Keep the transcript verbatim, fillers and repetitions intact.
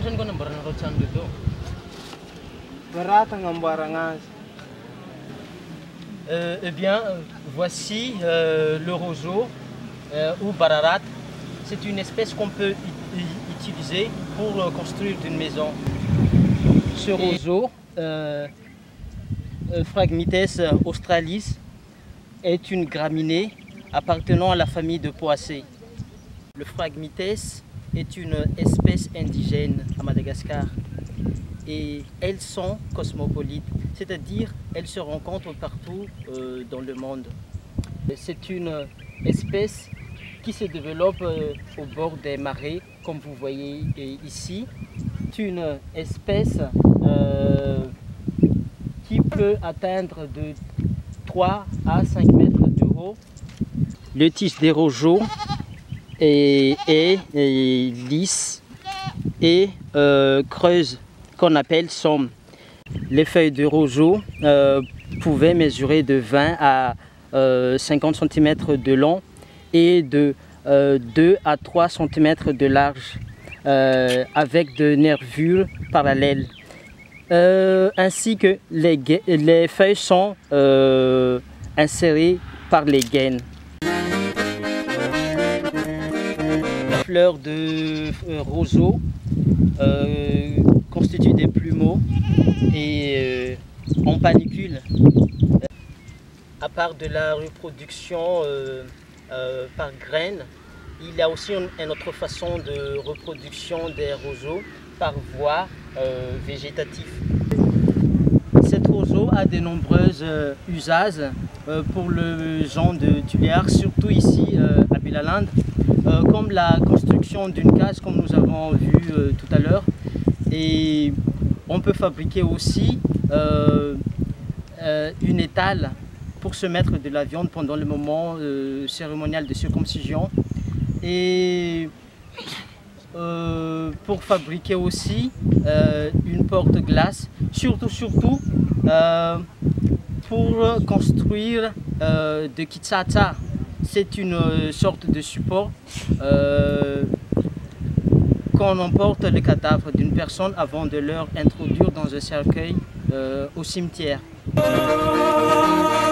saan ko nambaran ako saan dito? Berat ngambaran Euh, eh bien, voici euh, le roseau euh, ou bararat. C'est une espèce qu'on peut utiliser pour euh, construire une maison. Ce roseau, euh, euh, Phragmites australis, est une graminée appartenant à la famille de Poacées. Le Phragmites est une espèce indigène à Madagascar et elles sont cosmopolites, c'est-à-dire elles se rencontrent partout euh, dans le monde. C'est une espèce qui se développe euh, au bord des marais, comme vous voyez ici. C'est une espèce euh, qui peut atteindre de trois à cinq mètres de haut. Le tige des roseaux est, est, est lisse et euh, creuse, qu'on appelle somme. Les feuilles de roseau euh, pouvaient mesurer de vingt à cinquante centimètres de long et de euh, deux à trois centimètres de large, euh, avec de nervures parallèles. Euh, ainsi que les, les feuilles sont euh, insérées par les gaines. La fleur de euh, roseau euh, constitue des plumeaux et euh, en panicule. À part de la reproduction euh, euh, par graines, il y a aussi une, une autre façon de reproduction des roseaux par voie euh, végétative. Cet roseau a de nombreux euh, usages euh, pour le genre de tuléar, surtout ici euh, à Bilaland, euh, comme la construction d'une case comme nous avons vu euh, tout à l'heure. Et on peut fabriquer aussi euh, euh, une étale pour se mettre de la viande pendant le moment euh, cérémonial de circoncision. Et euh, pour fabriquer aussi euh, une porte-glace, surtout, surtout euh, pour construire euh, de kitsata. C'est une euh, sorte de support euh, qu'on emporte le cadavre d'une personne avant de leur introduire dans un cercueil euh, au cimetière.